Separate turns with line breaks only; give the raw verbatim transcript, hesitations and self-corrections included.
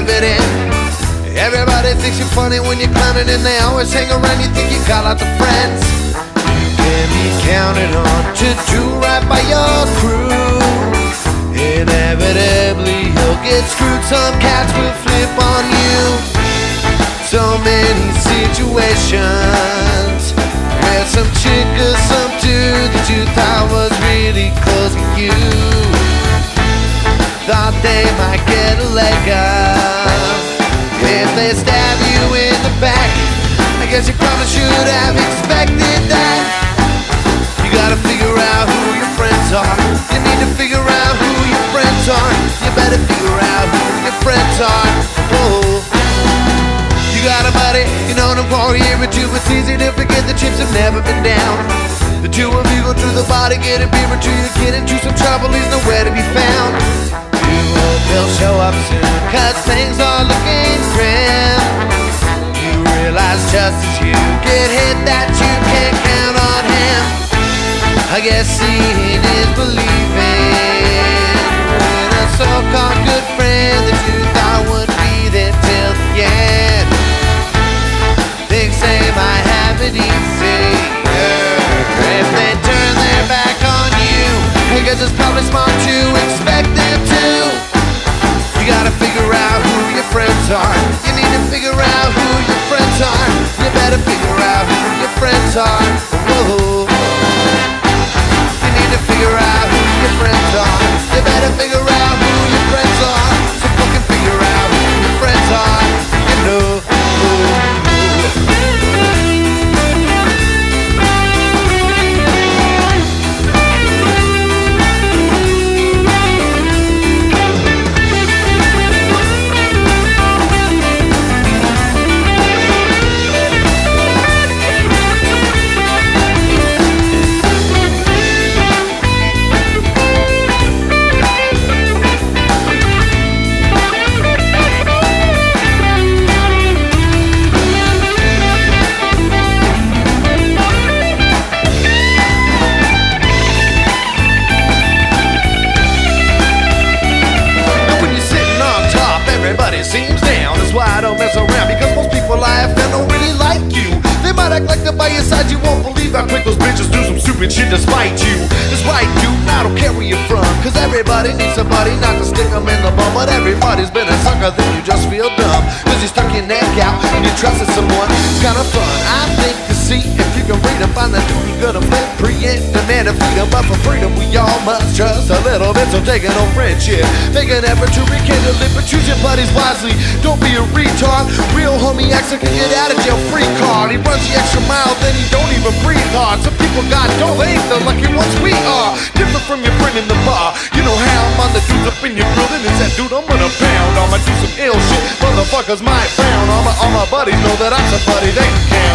it in. Everybody thinks you're funny when you're clowning, and they always hang around. You think you got lots of friends. You can be counted on to do right by your crew. Inevitably you'll get screwed. Some cats will flip on you. So many situations where some chick or some dude that you thought was really close to you thought they might get a leg up if they stab you in the back. I guess you probably should have expected that. You gotta figure out who your friends are. You need to figure out who your friends are. You better figure out who your friends are. Whoa. You got a buddy, you know them for a year or two. It's easy to forget the chips have never been down. The two of you go through the bar to get a beer or two. You get into some trouble, he's nowhere to be found. You hope he'll show up soon, cause things are looking grim. You realize just as you get hit that you can't count on him. I guess seeing is believing. When a so-called good friend that you thought would be there till the end thinks they might have it easier if they turn their back on you. I guess it's probably smart to expect them to. You gotta figure out who your friends are. You need to figure out who your friends are. You better figure out who your friends are. Whoa. You need to figure out who your friends are. You better figure out who your friends are. So fucking figure out who your friends are. You know. Everybody seems down, that's why I don't mess around, because most people laugh and don't really like you. They might act like they're by your side, you won't believe how quick those bitches do some stupid shit despite you. That's right, dude, I don't care where you're from, cause everybody needs somebody not to stick them in the bum. But everybody's been a sucker, then you just feel dumb, cause you stuck your neck out and you trusted someone. It's kinda fun, I think, to see if you can read and find that dude who's gonna flip, preempt, demand to feed them. But for freedom we all must trust a little bit, so take it on friendship. Make an effort to rekindle it, but choose your buddies wisely. Don't be a retard. Real homie acts like a get out of jail free card. He runs the extra mile, then he don't even breathe hard. Some people got don't they ain't the lucky ones we are. Different from your friend in the bar. You know how I'm on the dudes up in your building. It's that dude I'm gonna pound. I'ma do some ill shit motherfuckers might frown. All my, all my buddies know that I'm somebody they can count.